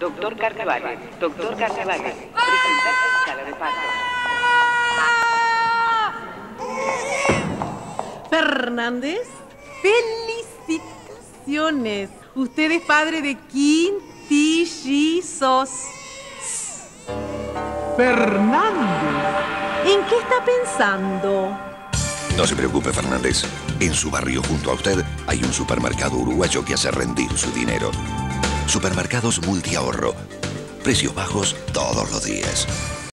Doctor Carnevale, doctor Carnevale, presentarse en sala de partos. Fernández, felicitaciones. Usted es padre de quintillizos. Fernández. ¿En qué está pensando? No se preocupe, Fernández. En su barrio, junto a usted, hay un supermercado uruguayo que hace rendir su dinero. Supermercados Multiahorro. Precios bajos todos los días.